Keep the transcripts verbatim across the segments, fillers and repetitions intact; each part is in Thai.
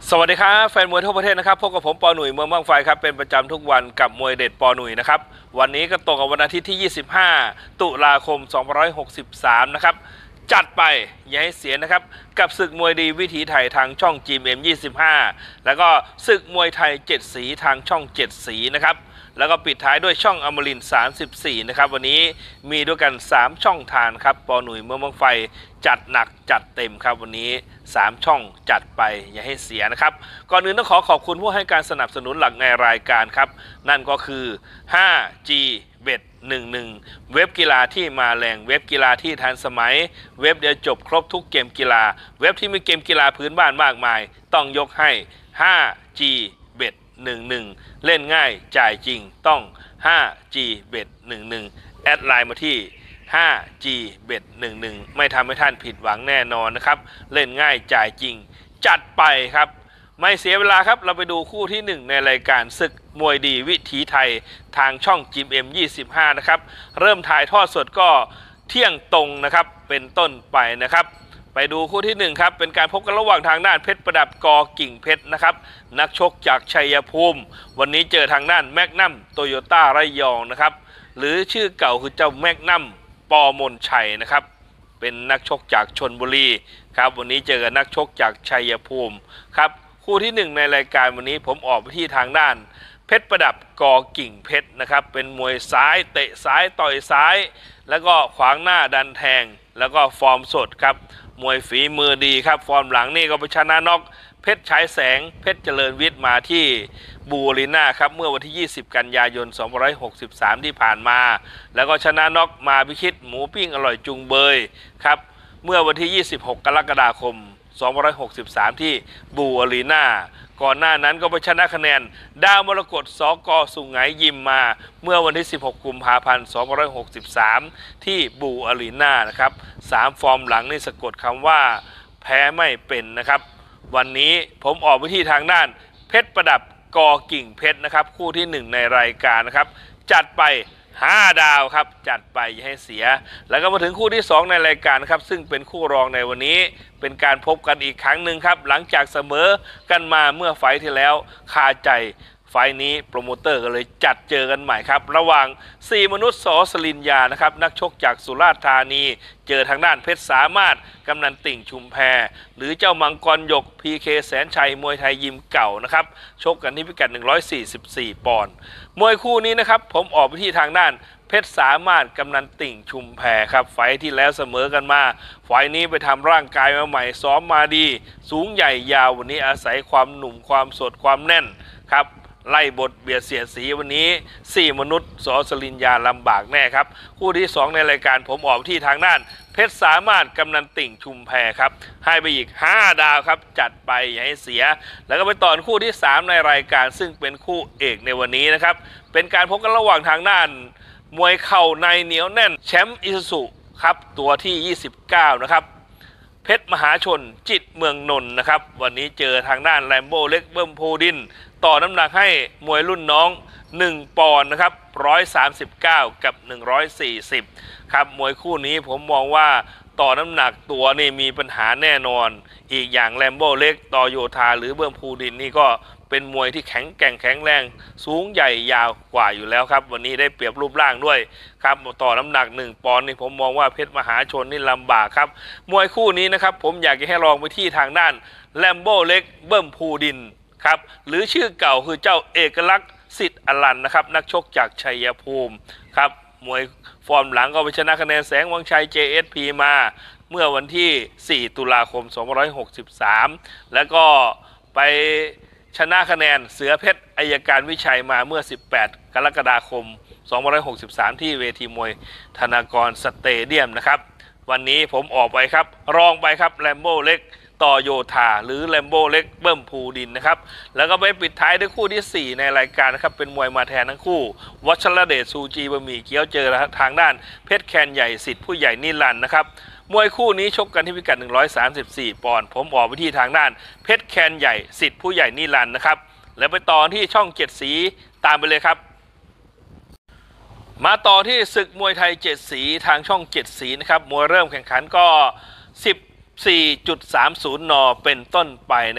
สวัสดีครับแฟนมวยทั่วประเทศนะครับพบกับผมปอหนุ่ยเมืองบางไฟครับเป็นประจำทุกวันกับมวยเด็ดปอหนุ่ยนะครับวันนี้ก็ตรงกับวันอาทิตย์ที่ยี่สิบห้าตุลาคมสองพันห้าร้อยหกสิบสามนะครับจัดไปอย่าให้เสียนะครับกับศึกมวยดีวิถีไทยทางช่อง จี เอ็ม ยี่สิบห้าแล้วก็ศึกมวยไทยเจ็ดสีทางช่องเจ็ดสีนะครับแล้วก็ปิดท้ายด้วยช่องอมรินทร์สามสิบสี่นะครับวันนี้มีด้วยกันสามช่องทางครับปอหนุ่ยเมืองบางไฟจัดหนักจัดเต็มครับวันนี้สามช่องจัดไปอย่าให้เสียนะครับก่อนอื่นต้องขอขอบคุณผู้ให้การสนับสนุนหลักในรายการครับนั่นก็คือ ห้า จี เบ็ด หนึ่งหนึ่ง เว็บกีฬาที่มาแรงเว็บกีฬาที่ทันสมัยเว็บเดียวจบครบทุกเกมกีฬาเว็บที่มีเกมกีฬาพื้นบ้านมากมายต้องยกให้ ห้า จี เบ็ด หนึ่งหนึ่ง เล่นง่ายจ่ายจริงต้อง ห้า จี เบ็ด หนึ่งหนึ่ง แอดไลน์มาที่ ห้า จี เบ็ด หนึ่งหนึ่ง ไม่ทำให้ท่านผิดหวังแน่นอนนะครับเล่นง่ายจ่ายจริงจัดไปครับไม่เสียเวลาครับเราไปดูคู่ที่หนึ่งในรายการศึกมวยดีวิถีไทยทางช่อง จี เอ็ม ยี่สิบห้านะครับเริ่มถ่ายทอดสดก็เที่ยงตรงนะครับเป็นต้นไปนะครับไปดูคู่ที่หนึ่งครับเป็นการพบกันระหว่างทางด้านเพชรประดับกอกิ่งเพชรนะครับนักชกจากชัยภูมิวันนี้เจอทางด้านแมกนัมโตโยต้าระยองนะครับหรือชื่อเก่าคือเจ้าแมกนัมปอมนชัยนะครับเป็นนักชกจากชลบุรีครับวันนี้เจอกับนักชกจากชัยภูมิครับคู่ที่หนึ่งในรายการวันนี้ผมออกไปที่ทางด้านเพชรประดับกอกิ่งเพชรนะครับเป็นมวยซ้ายเตะซ้ายต่อยซ้ายแล้วก็ขวางหน้าดันแทงแล้วก็ฟอร์มสดครับมวยฝีมือดีครับฟอร์มหลังนี่ก็ไปชนะน็อกเพชรฉายแสงเพชรเจริญวิทย์มาที่บูรีนาครับเมื่อวันที่ยี่สิบกันยายนสองพันห้าร้อยหกสิบสามที่ผ่านมาแล้วก็ชนะน็อกมาพิชิตหมูปิ้งอร่อยจุงเบยครับเมื่อวันที่ยี่สิบหกกรกฎาคมสองพันห้าร้อยหกสิบสามที่บูรีนาก่อนหน้านั้นก็ไปชนะคะแนนดาวมรกตสกสุไหงยิมมาเมื่อวันที่สิบหกกุมภาพันธ์สองพันห้าร้อยหกสิบสามที่บูอารีนานะครับสามฟอร์มหลังนี่สะกดคำว่าแพ้ไม่เป็นนะครับวันนี้ผมออกไปที่ทางด้านเพชรประดับกอกิ่งเพชรนะครับคู่ที่หนึ่งในรายการนะครับจัดไปห้าดาวครับจัดไปอย่าให้เสียแล้วก็มาถึงคู่ที่สองในรายการครับซึ่งเป็นคู่รองในวันนี้เป็นการพบกันอีกครั้งหนึ่งครับหลังจากเสมอกันมาเมื่อไฟท์ที่แล้วคาใจไฟท์นี้โปรโมเตอร์ก็เลยจัดเจอกันใหม่ครับระหว่างสี่มนุษย์สสลินยานะครับนักชกจากสุราษฎร์ธานีเจอทางด้านเพชรสามารถกำนันติ่งชุมแพหรือเจ้ามังกรหยก พี เค แสนชัยมวยไทยยิมเก่านะครับชกกันที่พิกัดหนึ่งร้อยสี่สิบสี่ปอนด์มวยคู่นี้นะครับผมออกไปที่ทางด้านเพชรสามารถกำนันติ่งชุมแพครับไฟที่แล้วเสมอกันมาไฟนี้ไปทำร่างกายมาใหม่ซ้อมมาดีสูงใหญ่ยาววันนี้อาศัยความหนุ่มความสดความแน่นครับไล่บทเบียดเสียดสีวันนี้สี่มนุษย์สสลินยาลำบากแน่ครับคู่ที่สองในรายการผมออกที่ทางด้านเพชรสามารถกำนันติ่งชุมแพครับให้ไปอีกห้าดาวครับจัดไปอย่าให้เสียแล้วก็ไปต่อคู่ที่สามในรายการซึ่งเป็นคู่เอกในวันนี้นะครับเป็นการพบกันระหว่างทางด้านมวยเข่าในเหนียวแน่นแชมป์อิซูซุครับตัวที่ยี่สิบเก้านะครับเพชรมหาชนจิตเมืองนนท์นะครับวันนี้เจอทางด้านแรมโบ้เล็กเบิ้มโพดินต่อน้ำหนักให้มวยรุ่นน้องหนึ่งปอนด์นะครับหนึ่งร้อยสามสิบเก้ากับหนึ่งร้อยสี่สิบครับมวยคู่นี้ผมมองว่าต่อน้ำหนักตัวนี่มีปัญหาแน่นอนอีกอย่างแรมโบ้เล็กต่อโยธาหรือเบิ้มโพดินนี่ก็เป็นมวยที่แข็งแกร่งแข็งแรงสูงใหญ่ยาวกว่าอยู่แล้วครับวันนี้ได้เปรียบรูปร่างด้วยครับต่อน้ำหนักหนึ่งปอนด์นี่ผมมองว่าเพชรมหาชนนี่ลำบากครับมวยคู่นี้นะครับผมอยากจะให้ลองไปที่ทางด้านแรมโบ้เล็กเบิ้มพูดินครับหรือชื่อเก่าคือเจ้าเอกลักษณ์สิทธิ์อลันนะครับนักชกจากชัยภูมิครับมวยฟอร์มหลังก็ไปชนะคะแนนแสงวังชัย เจ เอส พี มาเมื่อวันที่สี่ตุลาคมสองพันห้าร้อยหกสิบสามแล้วก็ไปชนะคะแนนเสือเพชรอัยการวิชัยมาเมื่อสิบแปดกรกฎาคมสองพันห้าร้อยหกสิบสามที่เวทีมวยธนากรสเตเดียมนะครับวันนี้ผมออกไปครับรองไปครับแรมโบ้เล็กต่อโยธาหรือแรมโบ้เล็กเบิ้มพูดินนะครับแล้วก็ไปปิดท้ายด้วยคู่ที่สี่ในรายการนะครับเป็นมวยมาแทนทั้งคู่วัชรเดชซูจีบะหมี่เกี๊ยวเจอทางด้านเพชรแคนใหญ่สิทธิ์ผู้ใหญ่นิรันดร์นะครับมวยคู่นี้ชกกันที่พิกัดหนึ่งร้อยสามสิบสี่ปอนด์ผมออกไปที่ทางด้านเพชรแคนใหญ่สิทธิ์ผู้ใหญ่นิรันดร์นะครับแล้วไปต่อที่ช่องเจ็ดสีตามไปเลยครับมาต่อที่ศึกมวยไทยเจ็ดสีทางช่องเจ็ดสีนะครับมวยเริ่มแข่งขันก็สิบสี่จุดสามศูนย์ นเป็นต้นไปนะครับ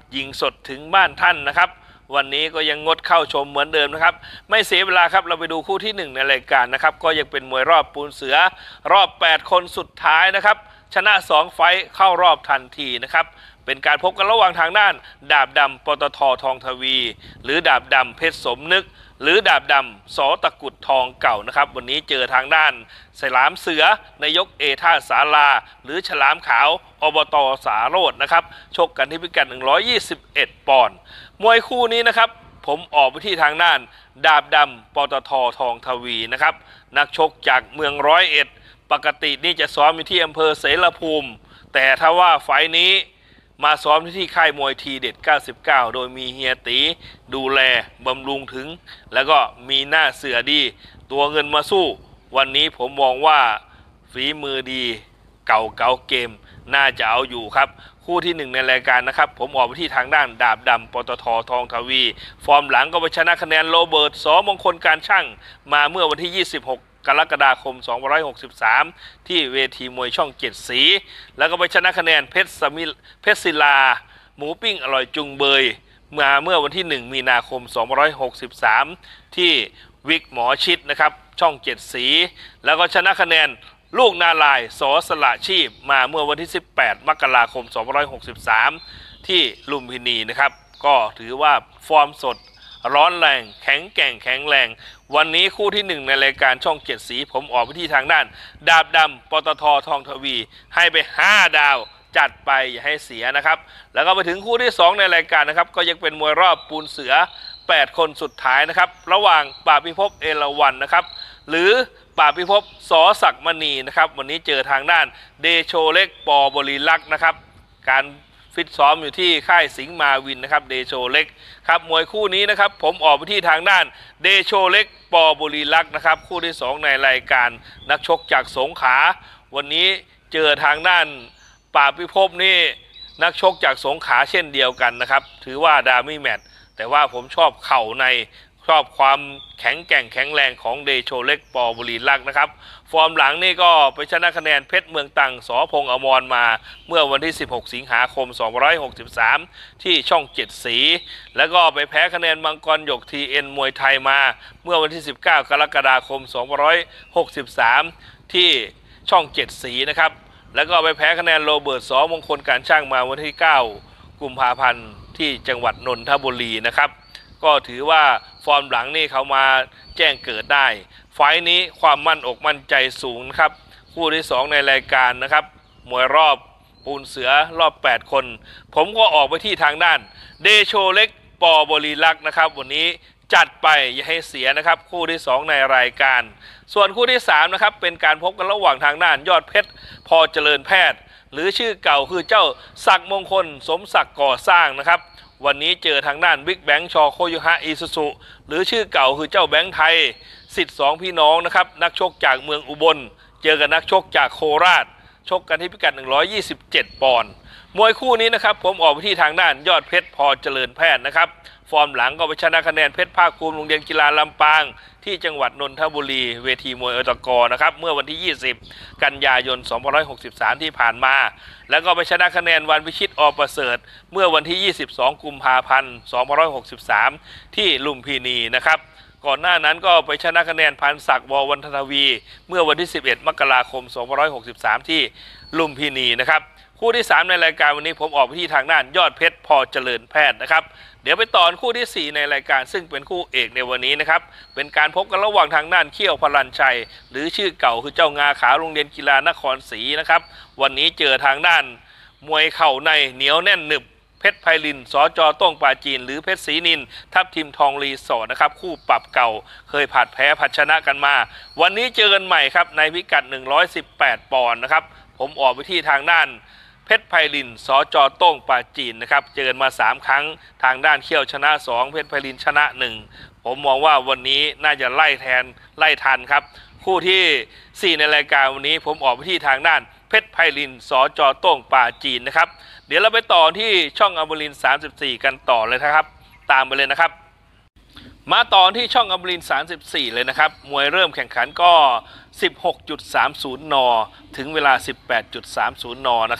ยิงสดถึงบ้านท่านนะครับวันนี้ก็ยังงดเข้าชมเหมือนเดิมนะครับไม่เสียเวลาครับเราไปดูคู่ที่หนึ่งในรายการนะครับก็ยังเป็นมวยรอบปูนเสือรอบแปดคนสุดท้ายนะครับชนะสองไฟท์เข้ารอบทันทีนะครับเป็นการพบกันระหว่างทางด้านดาบดำปตททองทวีหรือดาบดำเพชรสมนึกหรือดาบดำสอตะกุดทองเก่านะครับวันนี้เจอทางด้านฉลามเสือนายกเอท่าสาราหรือฉลามขาวอบตสาโรจน์นะครับชกกันที่พิกัดหนึ่งร้อยยี่สิบเอ็ดปอนด์มวยคู่นี้นะครับผมออกไปที่ทางด้านดาบดำปตททองทวีนะครับนักชกจากเมืองร้อยเอ็ดปกตินี่จะซ้อมอยู่ที่อำเภอเสรภูมิแต่ถ้าว่าไฟล์นี้มาซ้อมที่ค่ายมวยทีเด็ดเก้าสิบเก้าโดยมีเฮียตีดูแลบำรุงถึงแล้วก็มีหน้าเสือดีตัวเงินมาสู้วันนี้ผมมองว่าฝีมือดีเก่าเก่าเกมน่าจะเอาอยู่ครับคู่ที่หนึ่งในรายการนะครับผมออกไปที่ทางด้านดาบดำปตททองทวีฟอร์มหลังก็ไปชนะคะแนนโรเบิร์ตสมงคลการช่างมาเมื่อวันที่ยี่สิบหกกรกฎาคมสองพันห้าร้อยหกสิบสามที่เวทีมวยช่องเจ็ดสีแล้วก็ไปชนะคะแนนเพชรสมิเพชรศิลาหมูปิ้งอร่อยจุงเบยมาเมื่อวันที่หนึ่งมีนาคมสองพันห้าร้อยหกสิบสามที่วิกหมอชิดนะครับช่องเจ็ดสีแล้วก็ชนะคะแนนลูกนาลายสอสละชีพมาเมื่อวันที่สิบแปดมกราคมสองพันห้าร้อยหกสิบสามที่ลุมพินีนะครับก็ถือว่าฟอร์มสดร้อนแรงแข็งแกร่งแข็งแรงวันนี้คู่ที่หนึ่งในรายการช่องเจ็ดสีผมออกไปที่ทางด้านดาบดำปตททองทวีให้ไปห้าดาวจัดไปอย่าให้เสียนะครับแล้วก็ไปถึงคู่ที่สองในรายการนะครับก็ยังเป็นมวยรอบปูนเสือแปดคนสุดท้ายนะครับระหว่างป่าพิภพเอราวัณนะครับหรือป่าพิภพสอศักดิ์มณีนะครับวันนี้เจอทางด้านเดโชเล็กปบริลักษ์นะครับการฟิตซ้อมอยู่ที่ค่ายสิงห์มาวินนะครับเดโชเล็กครับมวยคู่นี้นะครับผมออกไปที่ทางด้านเดโชเล็กปบริลักษ์นะครับคู่ที่สองในรายการนักชกจากสงขลาวันนี้เจอทางด้านป่าพิภพนี่นักชกจากสงขลาเช่นเดียวกันนะครับถือว่าดามี่แมตช์แต่ว่าผมชอบเข่าในชอบความแข็งแกร่งแข็งแรงของเดโชเล็กปบริลักษ์นะครับฟอร์มหลังนี่ก็ไปชนะคะแนนเพชรเมืองตังสอพงษ์อมรมาเมื่อวันที่สิบหกสิงหาคมสองพันห้าร้อยหกสิบสามที่ช่องเจ็ดสีแล้วก็ไปแพ้คะแนนมังกรหยกทีเอ็นมวยไทยมาเมื่อวันที่สิบเก้ากรกฎาคมสองพันห้าร้อยหกสิบสามที่ช่องเจ็ดสีนะครับแล้วก็ไปแพ้คะแนนโรเบิร์ตสมงคลการช่างมาวันที่เก้ากุมภาพันธ์ที่จังหวัดนนทบุรีนะครับก็ถือว่าฟอร์มหลังนี่เขามาแจ้งเกิดได้ไฟล์นี้ความมั่นอกมั่นใจสูงนะครับคู่ที่สองในรายการนะครับมวยรอบปูนเสือรอบแปดคนผมก็ออกไปที่ทางด้านเดโชเล็กปบริลักษ์นะครับวันนี้จัดไปอย่าให้เสียนะครับคู่ที่สองในรายการส่วนคู่ที่สามนะครับเป็นการพบกันระหว่างทางด้านยอดเพชรพอเจริญแพทย์หรือชื่อเก่าคือเจ้าศักดิ์มงคลสมศักดิ์ก่อสร้างนะครับวันนี้เจอทางด้านบิ๊กแบงค์ชอโคโยฮะอิซุสุหรือชื่อเก่าคือเจ้าแบงค์ไทยสิทธิ์สองพี่น้องนะครับนักชกจากเมืองอุบลเจอกับนักชกจากโคราชชกกันที่พิกัดหนึ่งร้อยยี่สิบเจ็ดปอนด์มวยคู่นี้นะครับผมออกไปที่ทางด้านยอดเพชรพอเจริญแพทย์นะครับฟอร์มหลังก็ไปชนะคะแนนเพชรภาคภูมิโรงเรียนกีฬาลำปางที่จังหวัดนนทบุรีเวทีมวยอตกนะครับเมื่อวันที่ยี่สิบกันยายนสองพันห้าร้อยหกสิบสามที่ผ่านมาแล้วก็ไปชนะคะแนนวันพิชิตอประเสริฐเมื่อวันที่ยี่สิบสองกุมภาพันธ์สองพันห้าร้อยหกสิบสามที่ลุมพินีนะครับก่อนหน้านั้นก็ไปชนะคะแนนพันศักดิ์ววันทวีเมื่อวันที่สิบเอ็ดมกราคมสองพันห้าร้อยหกสิบสามที่ลุมพินีนะครับคู่ที่สามในรายการวันนี้ผมออกไปที่ทางด้านยอดเพชรพอเจริญแพทย์นะครับเดี๋ยวไปต่อคู่ที่สี่ในรายการซึ่งเป็นคู่เอกในวันนี้นะครับเป็นการพบกันระหว่างทางด้านเขี้ยวพลันชัยหรือชื่อเก่าคือเจ้างาขาวโรงเรียนกีฬานครศรีนะครับวันนี้เจอทางด้านมวยเข่าในเหนียวแน่นหนึบเพชรไพลินสจต้งปาจีนหรือเพชรศรีนินทัพทีมทองรีสอร์ทนะครับคู่ปรับเก่าเคยผัดแพ้ผัดชนะกันมาวันนี้เจอกันใหม่ครับในพิกัดหนึ่งร้อยสิบแปดปอนด์นะครับผมออกไปที่ทางด้านเพชรไพลินสจต้งปาจีนนะครับเจอมาสามครั้งทางด้านเขี้ยวชนะสองเพชรไพลินชนะหนึ่งผมมองว่าวันนี้น่าจะไล่แทนไล่ทันครับคู่ที่สี่ในรายการวันนี้ผมออกไปที่ทางด้านเพชรไพลินสจต้งปาจีนนะครับเดี๋ยวเราไปต่อที่ช่องอมรินทร์สามสิบสี่กันต่อเลยนะครับตามไปเลยนะครับมาต่อที่ช่องอมรินทร์สามสิบสี่เลยนะครับมวยเริ่มแข่งขันก็ สิบหกจุดสามศูนย์ นถึงเวลา สิบแปดจุดสามศูนย์ นนะครับ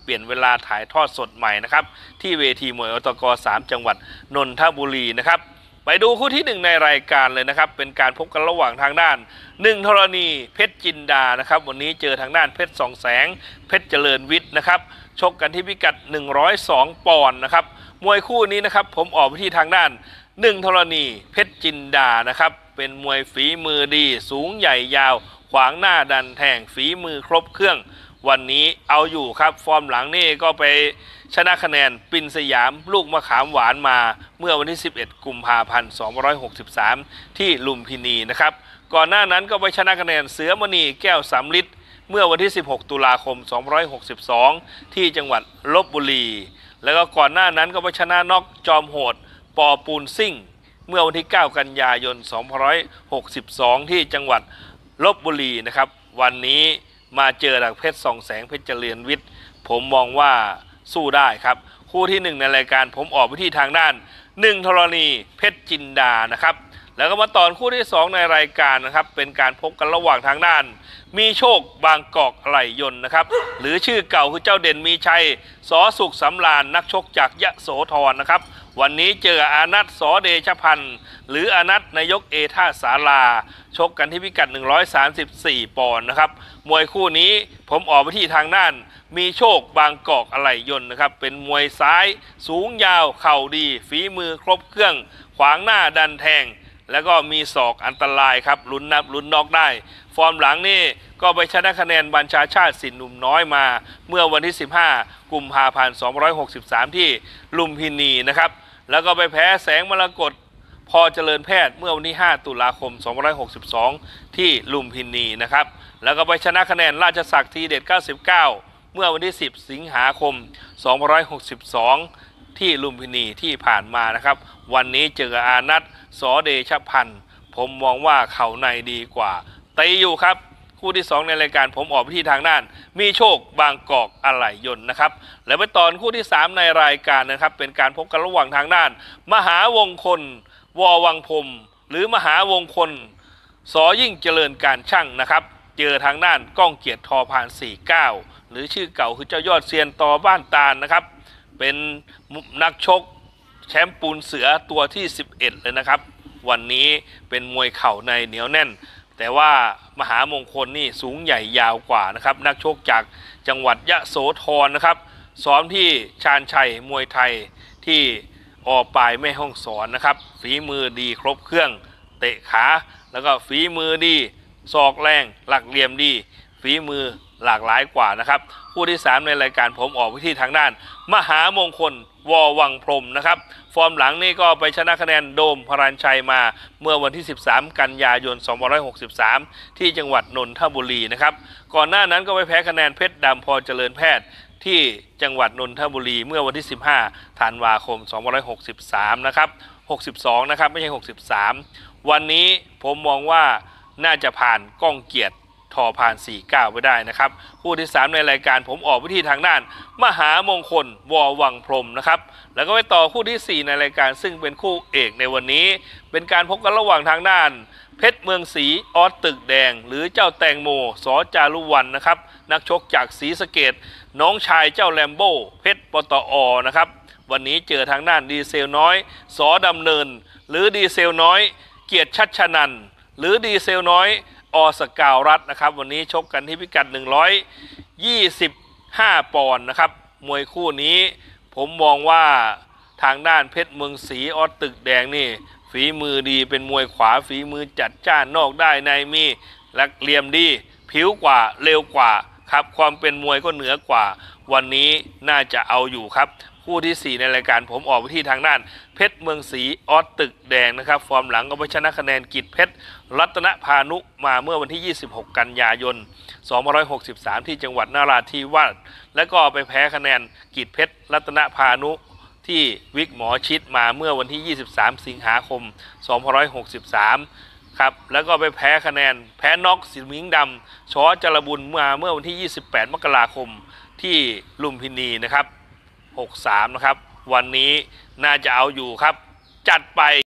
เปลี่ยนเวลาถ่ายทอดสดใหม่นะครับที่เวทีมวยอตกสามจังหวัดนนทบุรีนะครับไปดูคู่ที่หนึ่งในรายการเลยนะครับเป็นการพบกันระหว่างทางด้านหนึ่งธรณีเพชรจินดานะครับวันนี้เจอทางด้านเพชรสองแสงเพชรเจริญวิทย์นะครับชกกันที่พิกัดหนึ่งร้อยสองปอนด์นะครับมวยคู่นี้นะครับผมออกไปที่ทางด้านหนึ่งธรณีเพชรจินดานะครับเป็นมวยฝีมือดีสูงใหญ่ยาวขวางหน้าดันแทงฝีมือครบเครื่องวันนี้เอาอยู่ครับฟอร์มหลังนี่ก็ไปชนะคะแนนปินสยามลูกมะขามหวานมาเมื่อวันที่สิบเอ็ดกุมภาพันธ์สองพันห้าร้อยหกสิบสามที่ลุมพินีนะครับก่อนหน้านั้นก็ไปชนะคะแนนเสือมณีแก้วสำลิดเมื่อวันที่สิบหกตุลาคมสองพันห้าร้อยหกสิบสองที่จังหวัดลพบุรีแล้วก็ก่อนหน้านั้นก็ไปชนะน็อกจอมโหดปอปูนซิ่งเมื่อวันที่เก้ากันยายนสองพันห้าร้อยหกสิบสองที่จังหวัดลพบุรีนะครับวันนี้มาเจอดักเพชรสองแสงเพชรเจริญวิทย์ผมมองว่าสู้ได้ครับคู่ที่หนึ่งในรายการผมออกไปที่ทางด้านหนึ่งธรณีเพชรจินดานะครับแล้วก็มาตอนคู่ที่สองในรายการนะครับเป็นการพบกันระหว่างทางด้านมีโชคบางกอกไหลยนต์นะครับหรือชื่อเก่าคือเจ้าเด่นมีชัยสอสุขสำราญนักชกจากยะโสธรนะครับวันนี้เจออานัทสอเดชพันธ์หรืออานัทนายกเอท่าสาราชกกันที่พิกัดหนึ่งร้อยสามสิบสี่ปอนด์นะครับมวยคู่นี้ผมออกไปที่ทางด้านมีโชคบางกอกอะไหล่ยนต์นะครับเป็นมวยซ้ายสูงยาวเข่าดีฝีมือครบเครื่องขวางหน้าดันแทงแล้วก็มีศอกอันตรายครับลุ้นนับลุ้นนอกได้ฟอร์มหลังนี่ก็ไปชนะคะแนนบัญชาชาติสินหนุ่มน้อยมาเมื่อวันที่สิบห้ากุมภาพันธ์สองพันห้าร้อยหกสิบสามที่ลุมพินีนะครับแล้วก็ไปแพ้แสงมรกตพอเจริญแพทย์เมื่อวันที่ห้าตุลาคมสองพันห้าร้อยหกสิบสองที่ลุมพินีนะครับแล้วก็ไปชนะคะแนนราชศักดิ์ทีเด็ดเก้าสิบเก้าเมื่อวันที่สิบสิงหาคมสองพันห้าร้อยหกสิบสองที่ลุมพินีที่ผ่านมานะครับวันนี้เจออานัทสอเดชพันธ์ผมมองว่าเข่าในดีกว่าตีอยู่ครับคู่ที่สองในรายการผมออกไปที่ทางด้านมีโชคบางกอกอะไหล่ยนต์นะครับและไปตอนคู่ที่สามในรายการนะครับเป็นการพบกันระหว่างทางด้านมหาวงคลวอวังพรมหรือมหาวงคลสอยิ่งเจริญการช่างนะครับเจอทางด้านก้องเกียรติทอพานสี่สิบเก้าหรือชื่อเก่าคือเจ้ายอดเซียนต่อบ้านตาลนะครับเป็นนักชกแชมป์ปูนเสือตัวที่สิบเอ็ดเลยนะครับวันนี้เป็นมวยเข่าในเหนียวแน่นแต่ว่ามหามงคลนี่สูงใหญ่ยาวกว่านะครับนักชกจากจังหวัดยะโสธรนะครับซ้อมที่ชาญชัยมวยไทยที่อปลายแม่ห้องสอนนะครับฝีมือดีครบเครื่องเตะขาแล้วก็ฝีมือดีศอกแรงหลักเหลี่ยมดีฝีมือหลากหลายกว่านะครับคู่ที่สามในรายการผมออกไปที่ทางด้านมหามงคลวอวังพรมนะครับฟอร์มหลังนี่ก็ไปชนะคะแนนโดมพรัญชัยมาเมื่อวันที่สิบสามกันยายนสองพันห้าร้อยหกสิบสามที่จังหวัดนนทบุรีนะครับก่อนหน้านั้นก็ไปแพ้คะแนนเพชรดำพอเจริญแพทย์ที่จังหวัดนนทบุรีเมื่อวันที่สิบห้าธันวาคมสองพันห้าร้อยหกสิบสามนะครับหกสิบสองนะครับไม่ใช่หกสิบสามวันนี้ผมมองว่าน่าจะผ่านก้องเกียรติทอพานสี่สิบเก้าไปได้นะครับคู่ที่สามในรายการผมออกไปที่ทางด้านมหามงคลวอวังพรมนะครับแล้วก็ไปต่อคู่ที่สี่ในรายการซึ่งเป็นคู่เอกในวันนี้เป็นการพบกันระหว่างทางด้านเพชรเมืองศรีออสตึกแดงหรือเจ้าแตงโมสอจารุวรรณนะครับนักชกจากศรีสะเกษน้องชายเจ้าแลมโบ้เพชรปตอนะครับวันนี้เจอทางด้านดีเซลน้อยสอดำเนินหรือดีเซลน้อยเกียรติชัชนันหรือดีเซลน้อยอสกาวรัตนะครับวันนี้ชกกันที่พิกัดหนึ่งร้อยยี่สิบห้าปอนด์นะครับมวยคู่นี้ผมมองว่าทางด้านเพชรเมืองศรีออสตึกแดงนี่ฝีมือดีเป็นมวยขวาฝีมือจัดจ้านนอกได้ในมีหลักเหลี่ยมดีผิวกว่าเร็วกว่าครับความเป็นมวยก็เหนือกว่าวันนี้น่าจะเอาอยู่ครับคู่ที่สี่ในรายการผมออกไปที่ทางด้านเพชรเมืองศรีออสตึกแดงนะครับฟอร์มหลังก็ไปชนะคะแนนกิจเพชรรัตนพานุมาเมื่อวันที่ยี่สิบหกกันยายนสองพันห้าร้อยหกสิบสามที่จังหวัดนราธิวาสและก็ไปแพ้คะแนนกิจเพชรรัตนพานุที่วิกหมอชิดมาเมื่อวันที่ยี่สิบสามสิงหาคมสองพันห้าร้อยหกสิบสามครับแล้วก็ไปแพ้คะแนนแพ้น็อกสิมิงดำชอจรบุญมาเมื่อวันที่ยี่สิบแปดมกราคมที่ลุมพินีนะครับหกสามนะครับวันนี้น่าจะเอาอยู่ครับจัดไป